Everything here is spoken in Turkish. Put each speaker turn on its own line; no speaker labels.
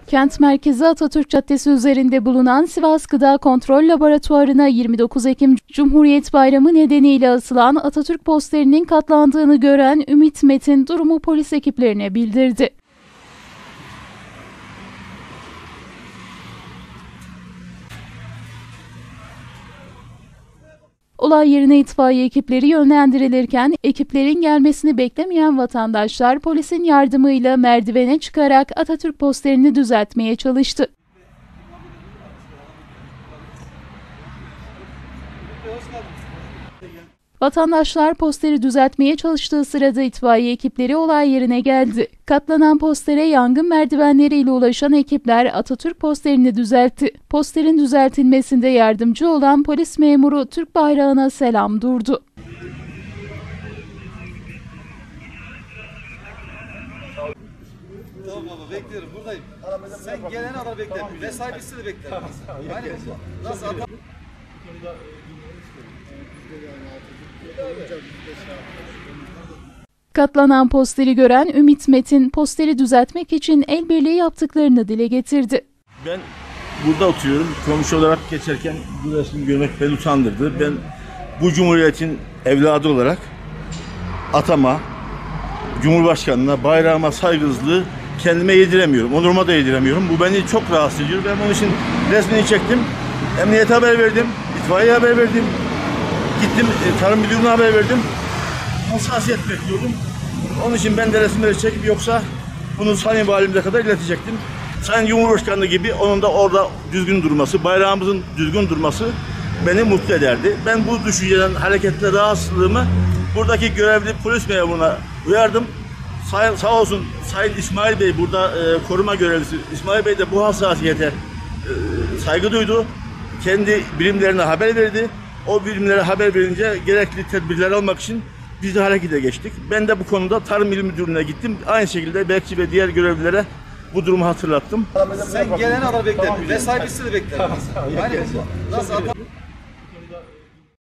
Kent merkezi Atatürk Caddesi üzerinde bulunan Sivas Gıda Kontrol Laboratuvarı'na 29 Ekim Cumhuriyet Bayramı nedeniyle asılan Atatürk posterinin katlandığını gören Ümit Metin durumu polis ekiplerine bildirdi. Olay yerine itfaiye ekipleri yönlendirilirken ekiplerin gelmesini beklemeyen vatandaşlar polisin yardımıyla merdivene çıkarak Atatürk posterini düzeltmeye çalıştı. Vatandaşlar posteri düzeltmeye çalıştığı sırada itfaiye ekipleri olay yerine geldi. Katlanan postere yangın merdivenleriyle ulaşan ekipler Atatürk posterini düzeltti. Posterin düzeltilmesinde yardımcı olan polis memuru Türk bayrağına selam durdu.
Tamam baba, beklerim, buradayım. Sen gelene kadar bekle. Mesai bitsin de bekle. Yani nasıl
Katlanan posteri gören Ümit Metin, posteri düzeltmek için el birliği yaptıklarını dile getirdi.
Ben burada oturuyorum. Komşu olarak geçerken bu resmi görmek beni utandırdı. Ben bu Cumhuriyet'in evladı olarak atama, Cumhurbaşkanına, bayrağıma saygısızlığı kendime yediremiyorum. Onuruma da yediremiyorum. Bu beni çok rahatsız ediyor. Ben onun için resmini çektim. Emniyete haber verdim. İtfaiyeye haber verdim. Gittim Tarım Müdürlüğü'ne haber verdim. Hassasiyet bekliyordum. Onun için ben de resimleri çekip yoksa bunu Sayın Valimize kadar iletecektim. Sayın Cumhurbaşkanı gibi onun da orada düzgün durması, bayrağımızın düzgün durması beni mutlu ederdi. Ben bu düşünceden hareketle rahatsızlığımı buradaki görevli polis memuruna uyardım. Sağ olsun Sayın İsmail Bey burada koruma görevlisi. İsmail Bey de bu hassasiyete saygı duydu. Kendi birimlerine haber verdi. O birimlere haber verince gerekli tedbirler almak için biz de harekete geçtik. Ben de bu konuda Tarım İl Müdürlüğü'ne gittim. Aynı şekilde bekçi ve diğer görevlilere bu durumu hatırlattım.
sen gelene kadar bekle. Mesai bitsin de bekle. Yani nasıl